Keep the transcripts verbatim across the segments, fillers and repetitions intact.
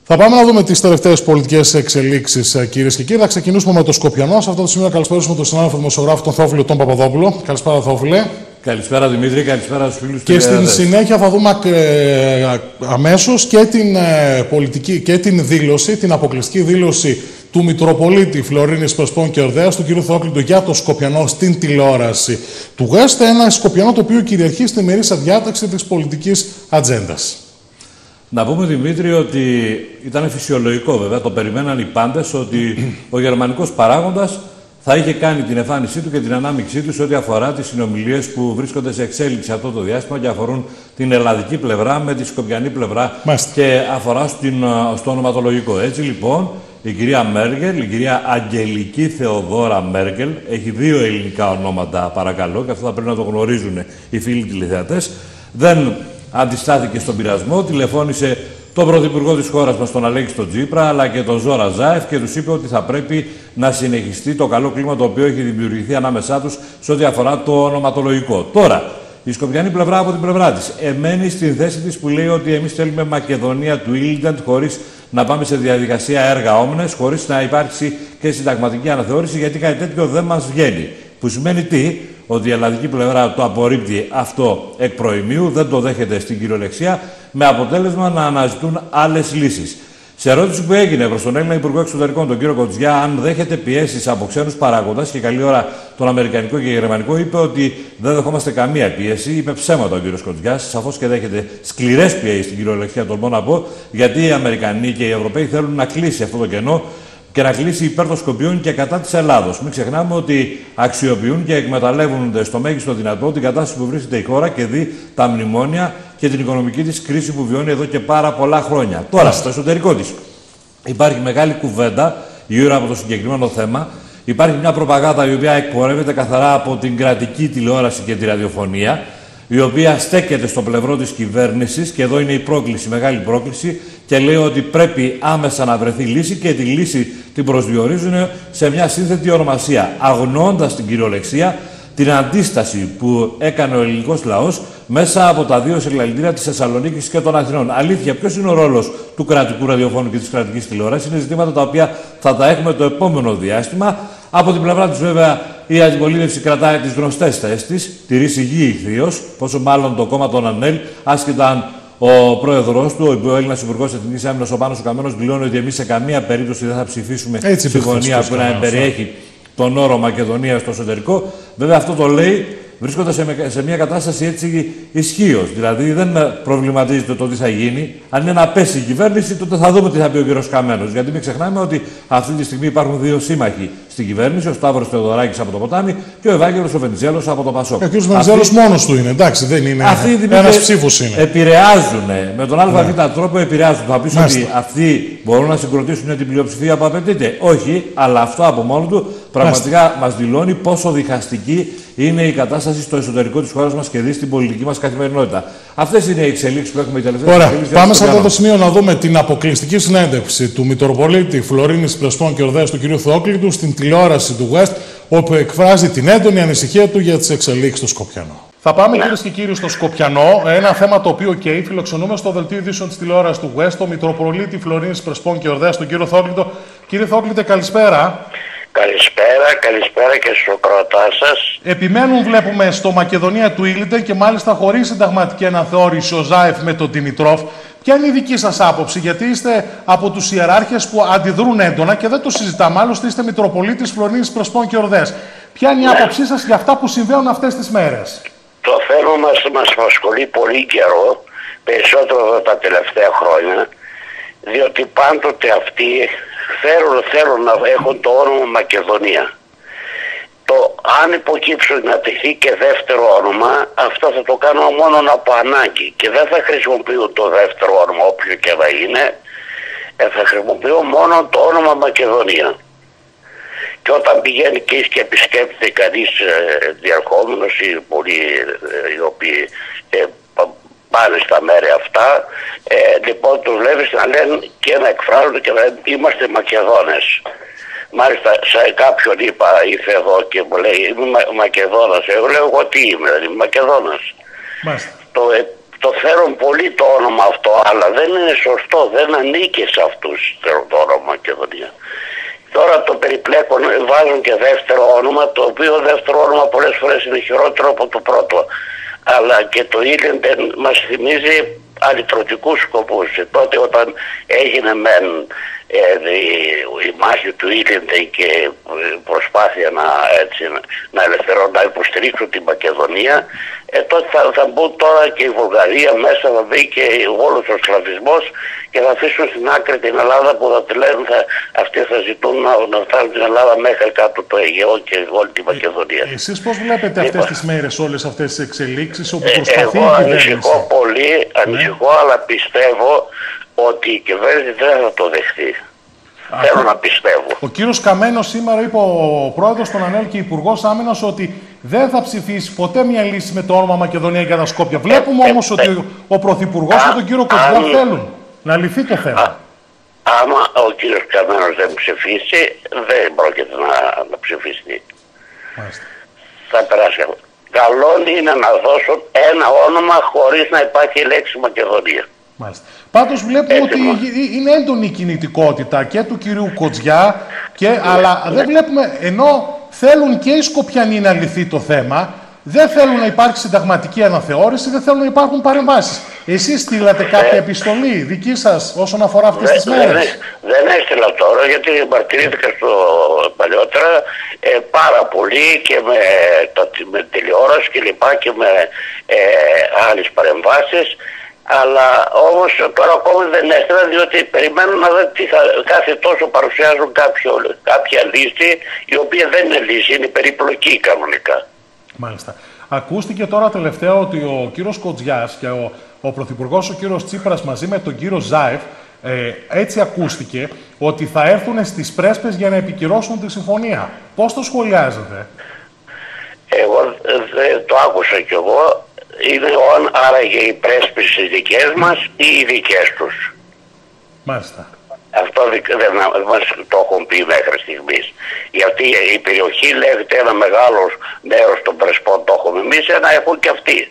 Θα πάμε να δούμε τις τελευταίες πολιτικές εξελίξεις, κυρίες και κύριοι. Θα ξεκινήσουμε με το Σκοπιανό. Σε αυτό το σημείο να καλησπέρισουμε τον συνάδελφο δημοσιογράφο, τον Θόφιλο τον Παπαδόπουλο. Καλησπέρα, Θόφιλε. Καλησπέρα, Δημήτρη. Καλησπέρα στους φίλους του. Και στην συνέχεια θα δούμε ε, αμέσως και την ε, πολιτική και την δήλωση, την αποκλειστική δήλωση του Μητροπολίτη Φλωρίνης Πρεσπών και Ορδέας, του κ. Θεόκλητου, για το Σκοπιανό στην τηλεόραση του West. Ένα Σκοπιανό το οποίο κυριαρχεί στη μερίσια διάταξη της πολιτικής ατζέντας. Να πούμε, Δημήτρη, ότι ήταν φυσιολογικό, βέβαια, το περιμέναν οι πάντες, ότι ο γερμανικός παράγοντας θα είχε κάνει την εμφάνισή του και την ανάμειξή του σε ό,τι αφορά τις συνομιλίες που βρίσκονται σε εξέλιξη αυτό το διάστημα και αφορούν την ελλαδική πλευρά με τη σκοπιανή πλευρά. Μάλιστα. Και αφορά στην, στο ονοματολογικό. Έτσι, λοιπόν, η κυρία Μέρκελ, η κυρία Αγγελική Θεοδώρα Μέρκελ, έχει δύο ελληνικά ονόματα, παρακαλώ, και αυτό θα πρέπει να το γνωρίζουν οι φίλοι τηλεθεατές, δεν αντιστάθηκε στον πειρασμό, τηλεφώνησε τον Πρωθυπουργό της χώρας μας, τον Αλέξη τον Τσίπρα, αλλά και τον Ζόρα Ζάεφ, και τους είπε ότι θα πρέπει να συνεχιστεί το καλό κλίμα το οποίο έχει δημιουργηθεί ανάμεσά τους σε ό,τι αφορά το ονοματολογικό. Τώρα, η σκοπιανή πλευρά από την πλευρά της εμένει στην θέση της που λέει ότι εμείς θέλουμε Μακεδονία του Ήλντεντ χωρίς να πάμε σε διαδικασία έργα όμνες, χωρίς να υπάρξει και συνταγματική αναθεώρηση, γιατί κάτι τέτοιο δεν μας βγαίνει. Που σημαίνει τι? Ότι η ελλαδική πλευρά το απορρίπτει αυτό εκ προημίου, δεν το δέχεται στην κυριολεξία, με αποτέλεσμα να αναζητούν άλλες λύσεις. Σε ερώτηση που έγινε προς τον Έλληνα Υπουργό Εξωτερικών, τον κύριο Κοντζιά, αν δέχεται πιέσεις από ξένους παράγοντες, και καλή ώρα τον αμερικανικό και γερμανικό, είπε ότι δεν δεχόμαστε καμία πίεση. Είπε ψέματα ο κύριος Κοντζιάς. Σαφώς και δέχεται σκληρές πιέσεις στην κυριολεξία, τολμώ να πω, γιατί οι Αμερικανοί και οι Ευρωπαίοι θέλουν να κλείσει αυτό το κενό και να κλείσει υπέρ των Σκοπιών και κατά της Ελλάδος. Μην ξεχνάμε ότι αξιοποιούν και εκμεταλλεύονται στο μέγιστο δυνατό την κατάσταση που βρίσκεται η χώρα και δει τα μνημόνια και την οικονομική της κρίση που βιώνει εδώ και πάρα πολλά χρόνια. Τώρα, στο εσωτερικό της υπάρχει μεγάλη κουβέντα γύρω από το συγκεκριμένο θέμα. Υπάρχει μια προπαγάνδα η οποία εκπορεύεται καθαρά από την κρατική τηλεόραση και τη ραδιοφωνία, η οποία στέκεται στο πλευρό της κυβέρνησης, και εδώ είναι η πρόκληση, η μεγάλη πρόκληση, και λέει ότι πρέπει άμεσα να βρεθεί λύση, και τη λύση την προσδιορίζουν σε μια σύνθετη ονομασία, αγνοώντας την κυριολεξία την αντίσταση που έκανε ο ελληνικός λαός μέσα από τα δύο συλλαλητήρια της Θεσσαλονίκης και των Αθηνών. Αλήθεια, ποιος είναι ο ρόλος του κρατικού ραδιοφώνου και της κρατικής τηλεόρασης? Είναι ζητήματα τα οποία θα τα έχουμε το επόμενο διάστημα. Από την πλευρά της, βέβαια, η αντιπολίτευση κρατάει τις γνωστές θέσεις της, τηρεί υγιή ηχθείως, πόσο μάλλον το κόμμα των ΑΝΕΛ, άσχετα αν ο πρόεδρος του, ο Έλληνας Υπουργός Εθνικής Άμυνας, ο Πάνος ο Καμένος, δηλώνει ότι εμείς σε καμία περίπτωση δεν θα ψηφίσουμε συμφωνία που να περιέχει τον όρο Μακεδονία στο εσωτερικό. Βέβαια, αυτό το λέει βρίσκονται σε, σε μια κατάσταση έτσι ισχύως. Δηλαδή, δεν προβληματίζεται το τι θα γίνει. Αν είναι να πέσει η κυβέρνηση, τότε θα δούμε τι θα πει ο κύριος Καμένος. Γιατί μην ξεχνάμε ότι αυτή τη στιγμή υπάρχουν δύο σύμμαχοι στην κυβέρνηση: ο Σταύρος Θεοδωράκης από το Ποτάμι και ο Ευάγγελος ο Βενιζέλος από το Πασόκ. Και ο κύριος Βενιζέλος μόνος του είναι, εντάξει, δεν είναι. Ένας ψήφος είναι. Επηρεάζουν με τον ΑΒ ναι. τρόπο, επηρεάζουν. Θα πεις ότι αυτοί μπορούν να συγκροτήσουν την πλειοψηφία που απαιτείται? Όχι, αλλά αυτό από μόνο του πραγματικά μας δηλώνει πόσο διχαστική είναι η κατάσταση στο εσωτερικό της χώρας μας και δει στην πολιτική μας καθημερινότητα. Αυτές είναι οι εξελίξεις που έχουμε οι τελευταίες. Ωραία. Πάμε σε αυτό το σημείο να δούμε την αποκλειστική συνέντευξη του Μητροπολίτη Φλωρίνης Πρεσπών και Ορδέας, του κ. Θεόκλητου, στην τηλεόραση του West, όπου εκφράζει την έντονη ανησυχία του για τις εξελίξεις στο Σκοπιανό. Θα πάμε, κυρίες και κύριοι, στο Σκοπιανό. Ένα θέμα το οποίο και okay, φιλοξενούμε στο δελτίο ειδήσεων της τηλεόρασης του West, το Μητροπολίτη Φλωρίνης Πρεσπών και Ορδέας, τον κύριο Θεόκλητο. Κύριε Θεόκλητε, καλησπέρα. Καλησπέρα, καλησπέρα και στους ακροατάς σας. Επιμένουν, βλέπουμε, στο Μακεδονία του Ήλντε και μάλιστα χωρίς συνταγματική αναθεώρηση ο Ζάεφ με τον Δημητρόφ. Ποια είναι η δική σας άποψη? Γιατί είστε από τους ιεράρχες που αντιδρούν έντονα και δεν το συζητάμε. Άλλωστε, είστε Μητροπολίτης Φλωρίνης Πρεσπών και Ορδέας. Ποια είναι η ναι. άποψή σας για αυτά που συμβαίνουν αυτές τις μέρες? Το θέμα μας μας απασχολεί πολύ καιρό, περισσότερο εδώ τα τελευταία χρόνια, διότι πάντοτε αυτοί θέλουν, θέλουν να έχουν το όνομα Μακεδονία. Το αν υποκύψουν να τεθεί και δεύτερο όνομα, αυτό θα το κάνουν μόνο από ανάγκη και δεν θα χρησιμοποιούν το δεύτερο όνομα όποιο και να είναι, θα χρησιμοποιούν μόνο το όνομα Μακεδονία. Και όταν πηγαίνει και επισκέπτεται κανείς ε, διαρχόμενος ή πολλοί ε, οι οποίοι ε, πάνε στα μέρη αυτά, ε, λοιπόν τους βλέπεις να λένε και να εκφράζουν και να λένε είμαστε Μακεδόνες. Μάλιστα σε κάποιον είπα, ήρθε εδώ και μου λέει είμαι Μα, Μακεδόνας. Εγώ λέω εγώ τι είμαι, δεν είμαι Μακεδόνας. Το, ε, το θέλουν πολύ το όνομα αυτό, αλλά δεν είναι σωστό, δεν ανήκει σε αυτούς το όνομα Μακεδονία. Τώρα το περιπλέκουν, βάζουν και δεύτερο όνομα, το οποίο δεύτερο όνομα πολλές φορές είναι χειρότερο από το πρώτο. Αλλά και το Ήλιντεν μας θυμίζει αλυτρωτικούς σκοπούς. Τότε όταν έγινε μεν ε, η, η μάχη του Ήλιντεν και η προσπάθεια να, έτσι, να ελευθερώ, να υποστηρίξουν την Μακεδονία, ε, τότε θα, θα μπουν τώρα και η Βουλγαρία μέσα, θα μπει και όλος ο σκλαβισμός και θα αφήσουν στην άκρη την Ελλάδα που θα τη λένε, θα, αυτοί θα ζητούν να, να φτάνουν την Ελλάδα μέχρι κάτω το Αιγαίο και όλη τη Μακεδονία. Ε, εσείς πώς βλέπετε αυτές λοιπόν, τις μέρες όλες αυτές τις εξελίξεις όπου ε, προσπαθεί εγώ η κυβέρνηση? ανησυχώ πολύ, ανησυχώ, ναι. Αλλά πιστεύω ότι η κυβέρνηση δεν θα το δεχτεί. Αυτό, θέλω να πιστεύω. Ο κύριος Καμένος σήμερα είπε, ο πρόεδρος των ΑΝΕΛ και υπουργός Άμυνας, ότι δεν θα ψηφίσει ποτέ μια λύση με το όνομα Μακεδονία για τα Σκόπια. Βλέπουμε ε, όμως ε, ότι ο, ο πρωθυπουργός και τον κύριο Κοντζιά θέλουν να λυθεί το θέμα. Α, άμα ο κύριος Καμένος δεν ψηφίσει, δεν πρόκειται να, να ψηφίσει. Μάλιστα. Θα περάσει. Καλό είναι να δώσουν ένα όνομα χωρίς να υπάρχει η λέξη Μακεδονία. Μάλιστα. Πάντως βλέπουμε έτσι, ότι είναι έντονη η κινητικότητα και του κυρίου Κοντζιά, και, ναι, αλλά ναι. δεν βλέπουμε, ενώ θέλουν και οι Σκοπιανοί να λυθεί το θέμα, δεν θέλουν να υπάρξει συνταγματική αναθεώρηση, δεν θέλουν να υπάρχουν παρεμβάσεις. Εσείς στείλατε κάποια επιστολή δική σας όσον αφορά αυτές δεν, τις μέρες? Δεν, δεν έστειλα τώρα, γιατί μαρτυρήθηκα στο παλιότερα ε, πάρα πολύ και με, το, με τηλεόραση και λοιπά και με ε, άλλες παρεμβάσεις. Αλλά όμως τώρα ακόμη δεν έστειλα, διότι περιμένουν να δω τι θα, κάθε τόσο παρουσιάζουν κάποιο, κάποια λύση, η οποία δεν είναι λύση, είναι περιπλοκή κανονικά. Μάλιστα. Ακούστηκε τώρα τελευταία ότι ο κύριος Κοντζιάς και ο, ο πρωθυπουργός ο κύριος Τσίπρας μαζί με τον κύριο Ζάεφ, ε, έτσι ακούστηκε, ότι θα έρθουν στις Πρέσπες για να επικυρώσουν τη συμφωνία. Πώς το σχολιάζετε? Εγώ δε, το άκουσα κι εγώ. Είναι άραγε οι πρέσπεις οι δικές μας ή οι δικές τους? Μάλιστα. Αυτό δεν μας το έχουν πει μέχρι στιγμής. Γιατί η περιοχή λέγεται ένα μεγάλο μέρος των πρεσπών το έχουμε εμείς, ένα έχουν και αυτοί.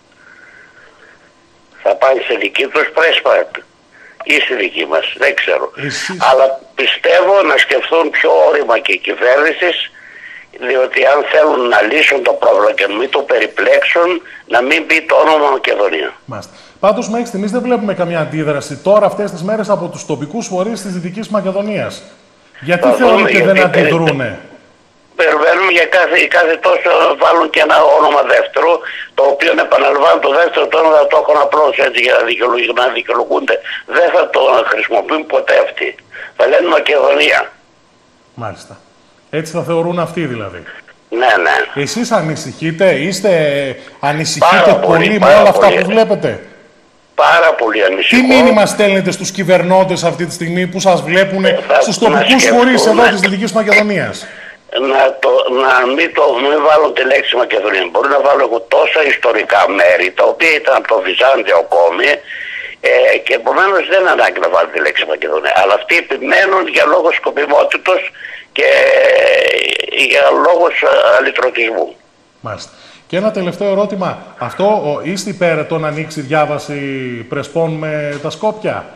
Θα πάνε σε δική τους πρέσπα ή στη δική μας, δεν ξέρω. Εσείς... Αλλά πιστεύω να σκεφτούν πιο όρημα και οι κυβέρνησης, διότι αν θέλουν να λύσουν το πρόβλημα και να μην το περιπλέξουν, να μην πει το όνομα Μακεδονία. Μάλιστα. Πάντως μέχρι στιγμής δεν βλέπουμε καμία αντίδραση τώρα αυτές τις μέρες από τους τοπικούς φορείς της Δυτικής Μακεδονίας. Γιατί θεωρείτε γιατί δεν αντιδρούνε? Περιμένουμε για κάθε, κάθε τόσο βάλουν και ένα όνομα δεύτερο, το οποίο επαναλαμβάνουν το δεύτερο το όνομα, θα το έχουν απλώς έτσι για να δικαιολογούνται. Δεν θα το χρησιμοποιούν ποτέ αυτοί. Θα λένε Μακεδονία. Μάλιστα. Έτσι θα θεωρούν αυτοί δηλαδή. Ναι, ναι. Εσείς ανησυχείτε, είστε, ανησυχείτε πάρα πολύ, πολύ με όλα αυτά πολύ. Που βλέπετε? Πάρα πολύ ανησυχώ. Τι μήνυμα στέλνετε στους κυβερνώντες αυτή τη στιγμή που σας βλέπουν, ε, στους τοπικούς φορείς εδώ της Δυτικής Μακεδονίας? Να, το, να μην, το, μην βάλουν τη λέξη Μακεδονία. Μπορεί να βάλουν τόσα ιστορικά μέρη, τα οποία ήταν από το Βυζάντιο ακόμη, ε, και επομένως δεν ανάγκη να βάλουν τη λέξη Μακεδονία. Αλλά αυτοί επιμένουν για λόγους σκοπιμότητος και για λόγους αλυτρωτισμού. Μάλιστα. Και ένα τελευταίο ερώτημα. Αυτό είστε υπέρ το να ανοίξει διάβαση πρεσπών με τα Σκόπια?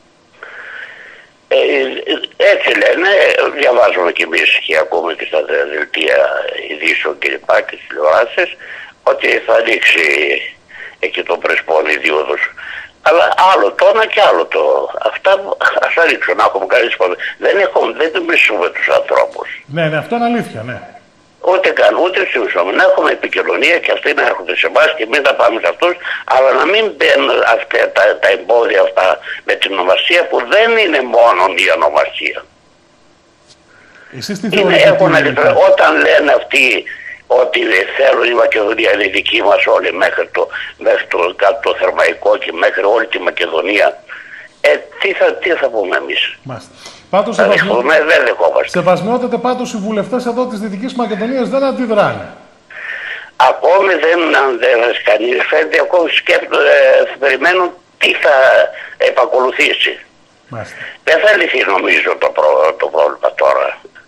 Ε, έτσι λένε, διαβάζουμε κι εμείς και ακούμε και στα δελτία ειδήσεων και λοιπά και στις τηλεοράσεις, ότι θα ανοίξει εκεί το πρεσπών η δίωδος. Αλλά άλλο το ένα και άλλο το. Αυτά ας ανοίξουν, να έχουμε καλή σπουδή. Δεν έχουμε, δεν του μισούμε τους ανθρώπους. Ναι, ναι, αυτό είναι αλήθεια, ναι. Ούτε καν, ούτε μισούμε. Να έχουμε επικοινωνία και αυτοί να έρχονται σε εμάς και εμείς να πάμε σε αυτούς, αλλά να μην μπαίνουν αυτά τα, τα εμπόδια αυτά με την ονομασία που δεν είναι μόνο η ονομασία. Εσείς τι είναι, έχουν, όταν λένε αυτοί ότι θέλουν η Μακεδονία είναι δική μας όλοι μέχρι το, μέχρι το, το Θερμαϊκό και μέχρι όλη τη Μακεδονία, ε, τι, θα, τι θα πούμε εμείς? Μάλιστα. Πάντως, θα δεχτούμε, δεν δεχόμαστε. Σεβασμιότατε πάντως οι βουλευτές εδώ της Δυτικής Μακεδονίας δεν αντιδράνε. Ακόμη δεν αντέδρασε κανείς, φαίνεται ακόμη σκέπτονται, ε, περιμένουν τι θα επακολουθήσει. Μάλιστα. Δεν θα λυθεί νομίζω το, προ, το πρόβλημα τώρα.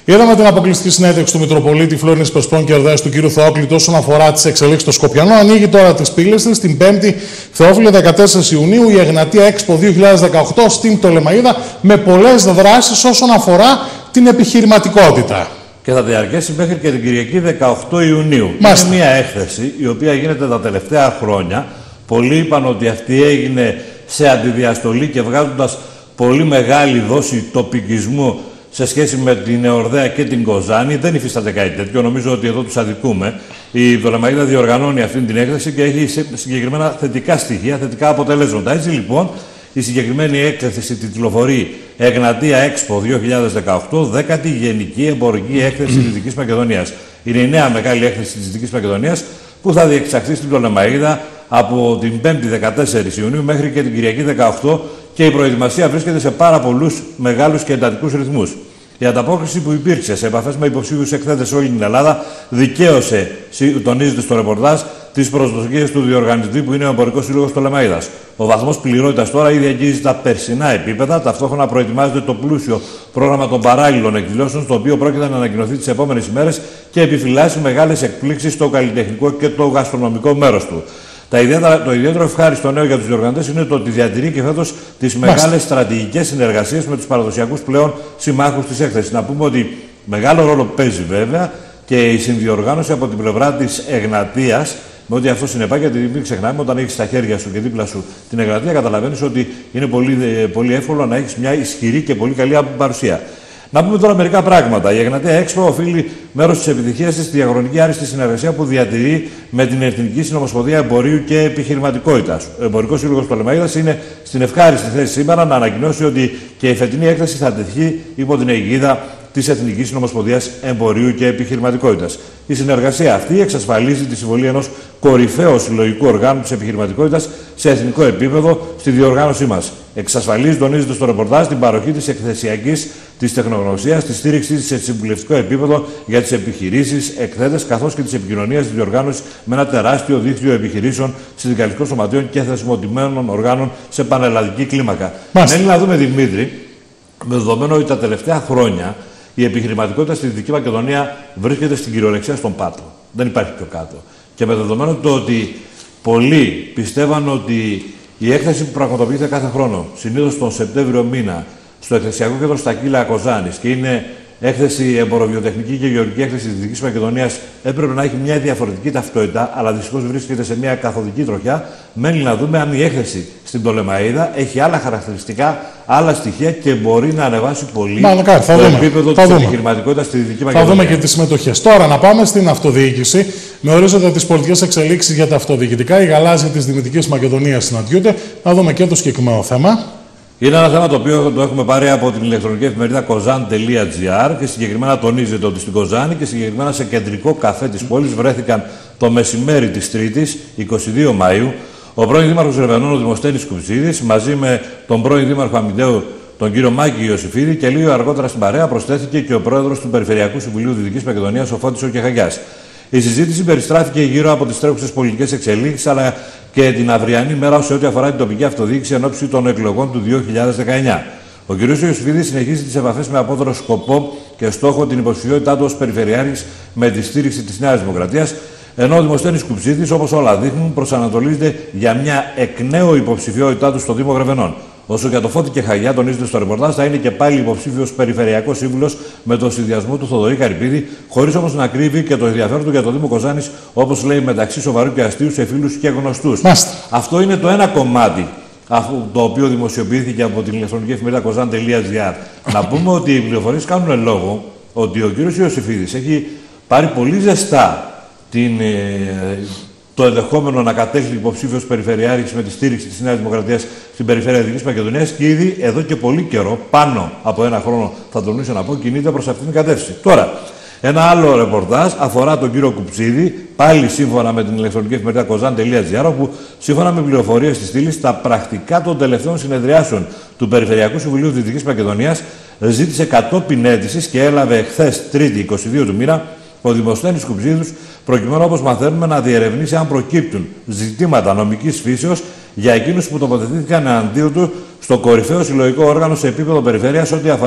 Είδαμε την αποκλειστική συνέντευξη του Μητροπολίτη Φλόρινης Πρεσπών και Ορδέας του κ. Θεόκλητου όσον αφορά τις εξελίξεις στο Σκοπιανό. Ανοίγει τώρα τις πύλες της την Πέμπτη, Θεόφιλε, δεκατέσσερις Ιουνίου, η Εγνατία Expo δύο χιλιάδες δεκαοκτώ στην Πτολεμαΐδα, με πολλές δράσεις όσον αφορά την επιχειρηματικότητα. Και θα διαρκέσει μέχρι και την Κυριακή δεκαοκτώ Ιουνίου. Μάλιστα. Είναι μια έκθεση η οποία γίνεται τα τελευταία χρόνια. Πολλοί είπαν ότι αυτή έγινε σε αντιδιαστολή και βγάζοντας πολύ μεγάλη δόση τοπικισμού σε σχέση με την Εορδαία και την Κοζάνη. Δεν υφίσταται κάτι τέτοιο. Νομίζω ότι εδώ τους αδικούμε. Η Πτολεμαΐδα διοργανώνει αυτή την έκθεση και έχει συγκεκριμένα θετικά στοιχεία, θετικά αποτελέσματα. Έτσι λοιπόν, η συγκεκριμένη έκθεση τιτλοφορεί Εγνατία Expo δύο χιλιάδες δεκαοκτώ, δέκατη Γενική Εμπορική Έκθεση Δυτικής Μακεδονίας. Είναι η νέα μεγάλη έκθεση της Δυτικής Μακεδονίας που θα διεξαχθεί στην Πτολεμαΐδα από την Πέμπτη δεκατέσσερις Ιουνίου μέχρι και την Κυριακή δεκαοκτώ και η προετοιμασία βρίσκεται σε πάρα πολλούς μεγάλους και εντατικούς ρυθμούς. Η ανταπόκριση που υπήρξε σε επαφές με υποψήφιους εκθέτες σε όλη την Ελλάδα δικαίωσε, τονίζεται στο ρεπορτάζ, τις προσδοκίες του διοργανωτή που είναι ο Εμπορικός Σύλλογος Πτολεμαΐδας. Ο βαθμός πληρότητας τώρα ήδη αγγίζει τα περσινά επίπεδα, ταυτόχρονα προετοιμάζεται το πλούσιο πρόγραμμα των παράλληλων εκδηλώσεων, το οποίο πρόκειται να ανακοινωθεί τις επόμενες ημέρες και επιφυλάσσει μεγάλες εκπλήξεις στο καλλιτεχνικό και το γαστρονομικό μέρος του. Τα ιδιαίτερα, το ιδιαίτερο ευχάριστο νέο για τους διοργανωτές είναι το ότι διατηρεί και φέτος τις μεγάλες στρατηγικές συνεργασίες με τους παραδοσιακούς πλέον συμμάχους της έκθεσης. Να πούμε ότι μεγάλο ρόλο παίζει βέβαια και η συνδιοργάνωση από την πλευρά της Εγνατίας, με ό,τι αυτό συνεπάγει, γιατί μην ξεχνάμε, όταν έχεις στα χέρια σου και δίπλα σου την Εγνατία, καταλαβαίνεις ότι είναι πολύ, πολύ εύκολο να έχεις μια ισχυρή και πολύ καλή παρουσία. Να πούμε τώρα μερικά πράγματα. Η Εγνατία Expo οφείλει μέρος της επιτυχίας της στη διαχρονική άριστη συνεργασία που διατηρεί με την Εθνική Συνομοσπονδία Εμπορίου και Επιχειρηματικότητας. Ο Εμπορικός Σύλλογος Πτολεμαΐδας είναι στην ευχάριστη θέση σήμερα να ανακοινώσει ότι και η φετινή έκθεση θα τεθεί υπό την αιγίδα της Εθνικής Συνομοσπονδίας Εμπορίου και Επιχειρηματικότητας. Η συνεργασία αυτή εξασφαλίζει τη συμβολή ενός κορυφαίου συλλογικού οργάνου της επιχειρηματικότητας σε εθνικό επίπεδο στη διοργάνωσή μας. Εξασφαλίζει, τονίζεται στο ρεπορτάζ, την παροχή της εκθεσιακής, της τεχνογνωσίας, τη στήριξη σε συμβουλευτικό επίπεδο για τις επιχειρήσεις, εκθέτες, καθώς και της επικοινωνίας της διοργάνωσης με ένα τεράστιο δίκτυο επιχειρήσεων, συνδικαλιστικών σωματείων και θεσμοτημένων οργάνων σε πανελλαδική κλίμακα. Μένει να δούμε, Δημήτρη, με δεδομένο ότι τα τελευταία χρόνια η επιχειρηματικότητα στη Δυτική Μακεδονία βρίσκεται στην κυριολεξία στον πάτο. Δεν υπάρχει πιο κάτω. Και με δεδομένο το ότι πολλοί πιστεύαν ότι η έκθεση που πραγματοποιείται κάθε χρόνο, συνήθως τον Σεπτέμβριο μήνα, στο Εκθεσιακό Κέντρο στα Κύλα Κοζάνης και είναι έκθεση εμποροβιοτεχνική και γεωργική έκθεση της Δυτικής Μακεδονίας, έπρεπε να έχει μια διαφορετική ταυτότητα, αλλά δυστυχώς βρίσκεται σε μια καθοδική τροχιά. Μένει να δούμε αν η έκθεση στην Πτολεμαΐδα έχει άλλα χαρακτηριστικά, άλλα στοιχεία και μπορεί να ανεβάσει πολύ Μαλακά, το δούμε. επίπεδο της επιχειρηματικότητας στη Δυτική Μακεδονία. Θα δούμε και τις συμμετοχές. Τώρα να πάμε στην αυτοδιοίκηση. Με ορίζοντα τις πολιτικές εξελίξεις για τα αυτοδιοικητικά, η γαλάζια της Δημητικής Μακεδονίας συναντιούνται. Να δούμε και το συγκεκριμένο θέμα. Είναι ένα θέμα το οποίο το έχουμε πάρει από την ηλεκτρονική εφημερίδα κοζάν τελεία τζι άρ και συγκεκριμένα τονίζεται ότι στην Κοζάνη και συγκεκριμένα σε κεντρικό καφέ της πόλης βρέθηκαν το μεσημέρι της Τρίτης, εικοστή δεύτερη Μαΐου, ο πρώην Δήμαρχος Ρεβενών, ο Δημοσθένης Κουψίδης, μαζί με τον πρώην Δήμαρχο Αμυντέου, τον κύριο Μάκη Ιωσήφιδη, και λίγο αργότερα στην παρέα προσθέθηκε και ο πρόεδρος του Περιφερειακού Συμβουλίου Δυτικής Μακεδονίας, ο Φώτης ο Κεχαγιάς. Η συζήτηση περιστράφηκε γύρω από τις τρέχουσες πολιτικές εξελίξεις, αλλά και την αυριανή μέρα σε ό,τι αφορά την τοπική αυτοδιοίκηση εν ώψη των εκλογών του δύο χιλιάδες δεκαεννιά. Ο κ. Ιωσήφιδης συνεχίζει τις επαφές με απότερο σκοπό και στόχο την υποψηφιότητά του ως Περιφερειάρχης με τη στήριξη της Νέας Δημοκρατίας, ενώ ο Δημοσθένης Κουψίδης, όπως όλα δείχνουν, προσανατολίζεται για μια εκ νέου υποψηφιότητά του στο Δήμο Γρεβενών. Όσο για το Φώτη Κεχαγιά, τονίζεται στο ρεπορτάζ, θα είναι και πάλι υποψήφιος περιφερειακός σύμβουλος με τον συνδυασμό του Θοδωρή Καρυπίδη, χωρίς όμως να κρύβει και το ενδιαφέρον του για το Δήμο Κοζάνης, όπως λέει, μεταξύ σοβαρού και αστείου, σε φίλους και γνωστούς. Αυτό είναι το ένα κομμάτι, το οποίο δημοσιοποιήθηκε από την ηλεκτρονική εφημερίδα κοζάν τελεία τζι άρ. Να πούμε ότι οι πληροφορίες κάνουν λόγο ότι ο κ. Ιωσήφιδης έχει πάρει πολύ ζεστά την. Ε, το ενδεχόμενο να κατέχει υποψήφιος περιφερειάρχης με τη στήριξη της Νέας Δημοκρατίας στην περιφέρεια Δυτικής Μακεδονίας και ήδη εδώ και πολύ καιρό, πάνω από ένα χρόνο θα τολμήσω να πω, κινείται προς αυτήν την κατεύθυνση. Τώρα, ένα άλλο ρεπορτάζ αφορά τον κύριο Κουψίδη, πάλι σύμφωνα με την ηλεκτρονική εφημερίδα κοζάν τελεία τζι άρ, όπου σύμφωνα με πληροφορίες της στήλης, τα πρακτικά των τελευταίων συνεδριάσεων του Περιφερειακού Συμβουλίου Δυτικής Μακεδονίας ζήτησε κατόπιν αίτησης και έλαβε εχθές Τρίτη, εικοστή δεύτερη του μήνα, ο Δημοσθένης Κουψίδης, προκειμένου, όπως μαθαίνουμε, να διερευνήσει αν προκύπτουν ζητήματα νομικής φύσεως για εκείνους που τοποθετήθηκαν εναντίον του στο κορυφαίο συλλογικό όργανο σε επίπεδο περιφέρειας ό,τι αφορά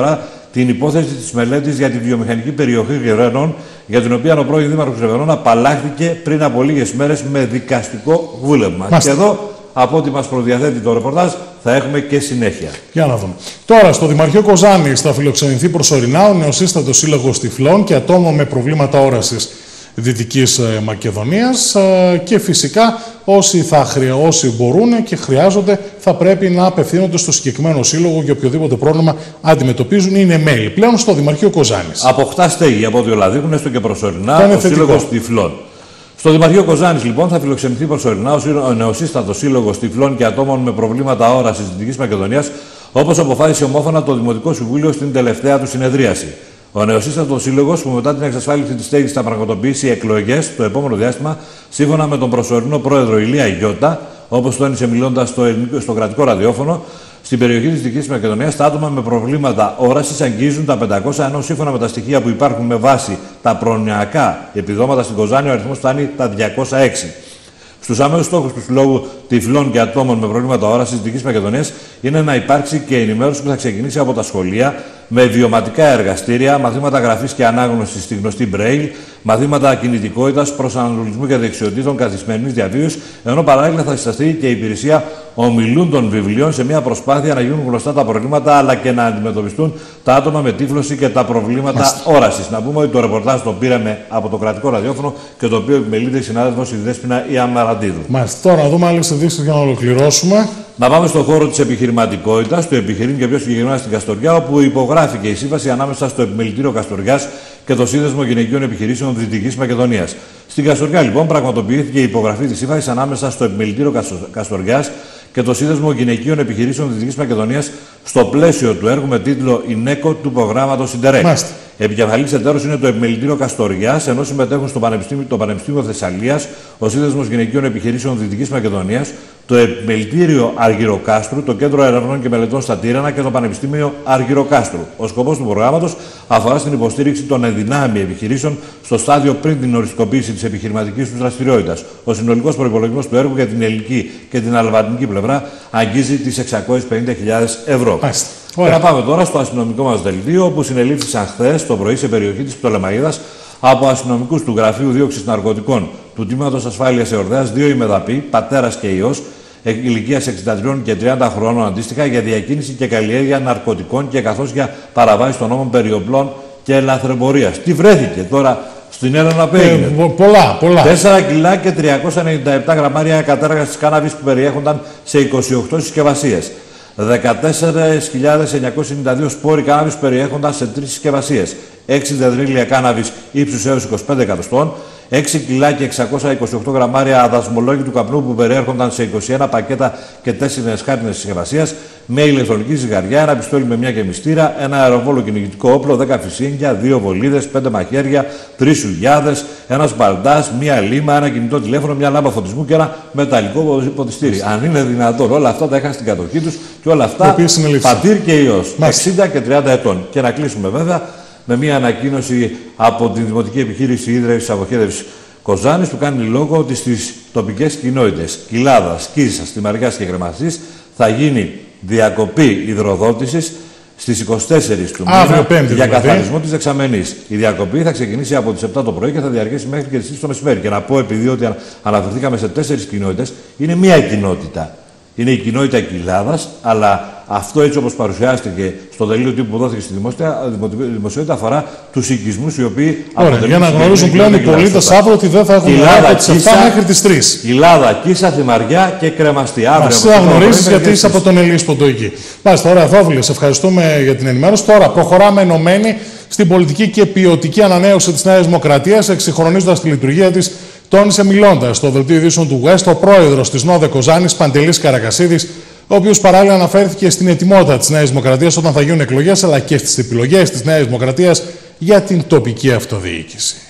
την υπόθεση της μελέτης για τη βιομηχανική περιοχή Γεραίνων, για την οποία ο πρώην Δήμαρχος Γεραίνων απαλλάχθηκε πριν από λίγες μέρες με δικαστικό βούλευμα. Μάστε. Και εδώ, από ό,τι μας προδιαθέτει το ρεπορτάζ, θα έχουμε και συνέχεια. Για να δούμε. Τώρα, στο Δημαρχείο Κοζάνης θα φιλοξενηθεί προσωρινά ο νεοσύστατος Σύλλογος Τυφλών και ατόμων με προβλήματα όρασης Δυτικής Μακεδονίας και φυσικά όσοι, θα χρεια... όσοι μπορούν και χρειάζονται θα πρέπει να απευθύνονται στο συγκεκριμένο σύλλογο για οποιοδήποτε πρόβλημα αντιμετωπίζουν ή είναι μέλη. Πλέον στο Δημαρχείο Κοζάνης. Αποκτά στέγη από ό,τι όλα δείχνουν, έστω και προσωρινά, ο Σύλλογος Τυφλών. Στο Δημαρχείο Κοζάνης, λοιπόν, θα φιλοξενηθεί προσωρινά ο νεοσύστατος Σύλλογος Τυφλών και ατόμων με προβλήματα όρασης Δυτικής Μακεδονίας, όπως αποφάσισε ομόφωνα το Δημοτικό Συμβούλιο στην τελευταία του συνεδρίαση. Ο νεοσύστατος σύλλογος, που μετά την εξασφάλιση της στέγης θα πραγματοποιήσει εκλογές το επόμενο διάστημα, σύμφωνα με τον προσωρινό πρόεδρο Ηλία Γιώτα, όπως τόνισε μιλώντας στο, στο κρατικό ραδιόφωνο, στην περιοχή της Δυτικής Μακεδονίας, τα άτομα με προβλήματα όρασης αγγίζουν τα πεντακόσια, ενώ σύμφωνα με τα στοιχεία που υπάρχουν με βάση τα προνοιακά επιδόματα στην Κοζάνη, ο αριθμός φτάνει τα διακόσια έξι. Στους άμεσους στόχους του Συλλόγου Τυφλών και ατόμων με προβλήματα όρασης της Δυτικής Μακεδονίας είναι να υπάρξει και ενημέρωση που θα ξεκινήσει από τα σχολεία με βιωματικά εργαστήρια, μαθήματα γραφής και ανάγνωσης στη γνωστή Braille, μαθήματα κινητικότητας, προσανατολισμού και δεξιοτήτων καθημερινής διαβίωσης, ενώ παράλληλα θα συσταθεί και η υπηρεσία ομιλούντων βιβλίων σε μια προσπάθεια να γίνουν γνωστά τα προβλήματα αλλά και να αντιμετωπιστούν τα άτομα με τύφλωση και τα προβλήματα όρασης. Να πούμε ότι το ρεπορτάζ το πήραμε από το κρατικό ραδιόφωνο και το οποίο επιμελείται η συνάδελφος η Δέσποινα Ιαμαραντίδου. Μάλιστα. Τώρα να δούμε άλλες ειδήσεις για να ολοκληρώσουμε. Να πάμε στον χώρο της επιχειρηματικότητας, του επιχειρήν και πιο συγκεκριμένα στην Καστοριά, όπου υπογράφηκε η σύμβαση ανάμεσα στο Επιμελητήριο Καστοριάς και το Σύνδεσμο Γυναικείων Επιχειρήσεων Δυτικής Μακεδονίας. Στην Καστοριά, λοιπόν, πραγματοποιήθηκε η υπογραφή της σύμβασης ανάμεσα στο Επιμελητήριο Καστοριάς και το Σύνδεσμο Γυναικείων Επιχειρήσεων Δυτικής Μακεδονίας στο πλαίσιο του έργου με τίτλο «Ινέκο» του προγράμματος Ιντερεκ. Επικεφαλής εταίρος είναι το Επιμελητήριο Καστοριάς, ενώ συμμετέχουν στο Πανεπιστήμιο, το Πανεπιστήμιο Θεσσαλίας, ο Σύνδεσμος Γυναικείων Επιχειρήσεων Δυτικής Μακεδονίας, το Επιμελητήριο Αργυροκάστρου, το Κέντρο Ερευνών και Μελετών στα Τύρανα και το Πανεπιστήμιο Αργυροκάστρου. Ο σκοπός του προγράμματος αφορά στην υποστήριξη των ενδυνάμει επιχειρήσεων στο στάδιο πριν την οριστικοποίηση της επιχειρηματικής τους δραστηριότητας. Ο συνολικός προϋπολογισμός του έργου για την ελληνική και την αλβανική πλευρά αγγίζει τις εξακόσιες πενήντα χιλιάδες ευρώ. Και να πάμε τώρα στο αστυνομικό μας δελτίο, όπου συνελήφθησαν χθες το πρωί σε περιοχή της Πτολεμαΐδας από αστυνομικούς του Γραφείου Δίωξης Ναρκωτικών του Τμήματος Ασφάλειας Εορδαίας δύο ημεδαποί, πατέρας και ιός, ηλικίας εξήντα τρία και τριάντα χρόνων αντίστοιχα, για διακίνηση και καλλιέργεια ναρκωτικών και καθώς για παραβάσεις των νόμων περί οπλών και λαθρεμπορίας. Τι βρέθηκε τώρα στην Έλενα που έγινε? Ε, πολλά, πολλά. τέσσερα κιλά και τριακόσια ενενήντα επτά γραμμάρια κατέργασης κάναβης που περιέχονταν σε είκοσι οκτώ συσκευασίες. δεκατέσσερις χιλιάδες εννιακόσιοι ενενήντα δύο σπόροι κάναβης που περιέχονταν σε τρεις συσκευασίες. έξι δεντρίλια κάναβης ύψους έως είκοσι πέντε εκατοστών. έξι κιλά και εξακόσια είκοσι οκτώ γραμμάρια αδασμολόγητου καπνού που περιέρχονταν σε είκοσι ένα πακέτα και τέσσερις χάρτινες συσκευασίας, μια ηλεκτρονική ζυγαριά, ένα πιστόλι με μια γεμιστήρα, ένα αεροβόλο κυνηγητικό όπλο, δέκα φυσίγγια, δύο βολίδες, πέντε μαχαίρια, τρεις σουγιάδες, ένας μπαλντάς, μια λίμα, ένα κινητό τηλέφωνο, μια λάμπα φωτισμού και ένα μεταλλικό ποτιστήρι. Αν είναι δυνατόν, όλα αυτά τα είχαν στην κατοχή τους και όλα αυτά πατήρ και ιός, εξήντα και τριάντα ετών. Και να κλείσουμε βέβαια με μια ανακοίνωση από την Δημοτική Επιχείρηση Ίδρυυσης Αποχέτευσης Κοζάνης, που κάνει λόγο ότι στις τοπικές κοινότητες Κοιλάδας, Κίσας, Τιμαριάς και Κρεμαστής θα γίνει διακοπή υδροδότησης στις είκοσι τέσσερις του μήνα για καθαρισμό της δεξαμενής. Η διακοπή θα ξεκινήσει από τις επτά το πρωί και θα διαρκέσει μέχρι και τις τρεις το μεσημέρι. Και να πω, επειδή ότι αναφερθήκαμε σε τέσσερις κοινότητες, είναι μία κοινότητα. Είναι η κοινότητα Κοιλάδας, αλλά αυτό έτσι όπως παρουσιάστηκε στο δελτίο τύπου που δόθηκε στη δημοσιότητα αφορά τους οικισμούς οι οποίοι αποτελούν. Για να γνωρίζουν πλέον οι πολίτες αύριο ότι δεν θα έχουν από τις επτά μέχρι τις τρεις. Κοιλάδα, Κίσα, Θυμαριά και Κρεμαστή. Μας θα γνωρίζεις γιατί είσαι από τον Ελίσποντο εκεί. Μάλιστα, ωραία, Θόβουλε, σε ευχαριστούμε για την ενημέρωση. Τώρα προχωράμε ενωμένοι στην πολιτική και ποιοτική ανανέωση της Νέας Δημοκρατίας, εξυγχρονίζοντας τη λειτουργία της. Τόνισε μιλώντας στο δελτίο ειδήσεων του West ο πρόεδρος της ΝΟΔΕ Κοζάνης, Παντελής Καρακασίδης, ο οποίος παράλληλα αναφέρθηκε στην ετοιμότητα της Νέας Δημοκρατίας όταν θα γίνουν εκλογές, αλλά και στις επιλογές της Νέας Δημοκρατίας για την τοπική αυτοδιοίκηση.